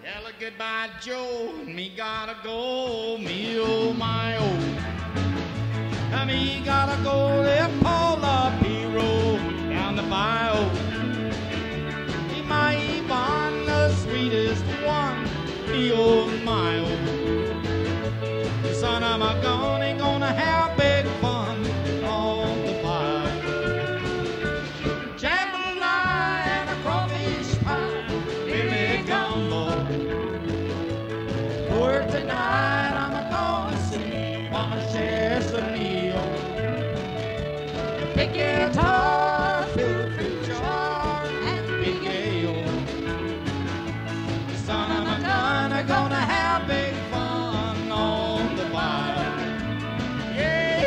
Well, goodbye, Joe, me gotta go, me oh my oh. Me gotta go there, Paula Piro, down the bayou. He my Yvonne, the sweetest one, me oh my oh. The son of a gun ain't gonna have big fun on the bayou. Jambalaya and a crawfish pie, Billy Gumbo. For tonight I'm gonna see Mama shares the meal. Big guitar, fill fruit jar, and big ale. The son of a gun are gonna have big fun on the bayou. Yeah.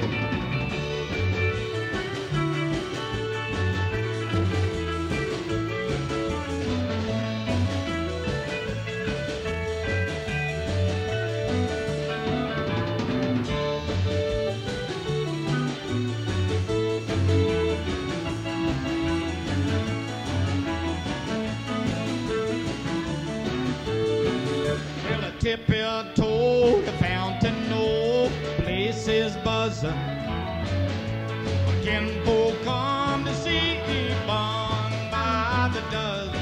Tip your toe, the fountain no place is buzzing. Kinfolk come to see Yvonne by the dozen.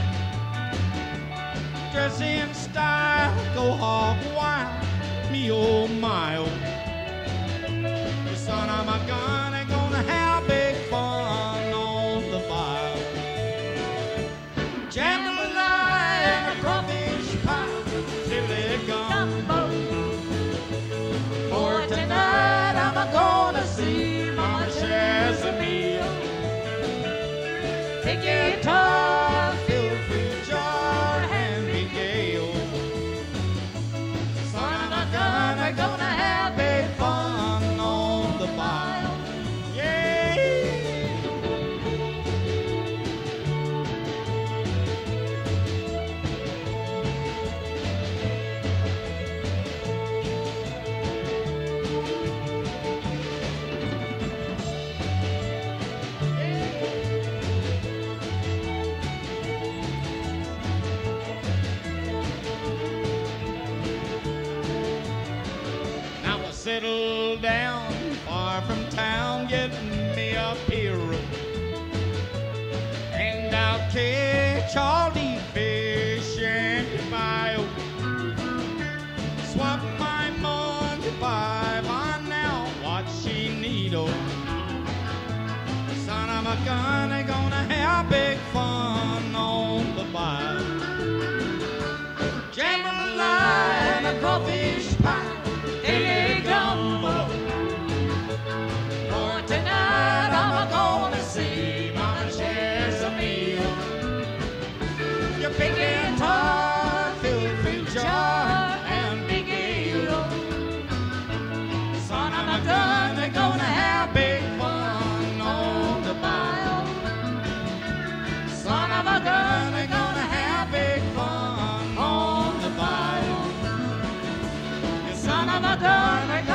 Dress in style, go hog wild, me oh my oh. The son of a gun ain't gonna have big fun on the bayou. Jambalaya and a crawfish pie, Billy Gumbo. For tonight I'm gonna see Mama shares a meal. Take your guitar, fill fruit jar, and big ale. Son of a gun are gonna have big fun on the bayou. Yeah. Settle down far from town, getting me a hero. And I'll catch all the fish in the bayou. Swap my money by now, what she need, oh. Son of a gun ain't gonna have big fun on the bayou. Jambalaya and a crawfish pie, Billy Gumbo. For tonight I'm gonna see Mama shares a meal. Your big guitar, fill fruit jar, and big ale. Son of a gun, they're gonna have big fun on the bayou. Son of a gun, they're gonna have big fun on the bayou. Son of a gun,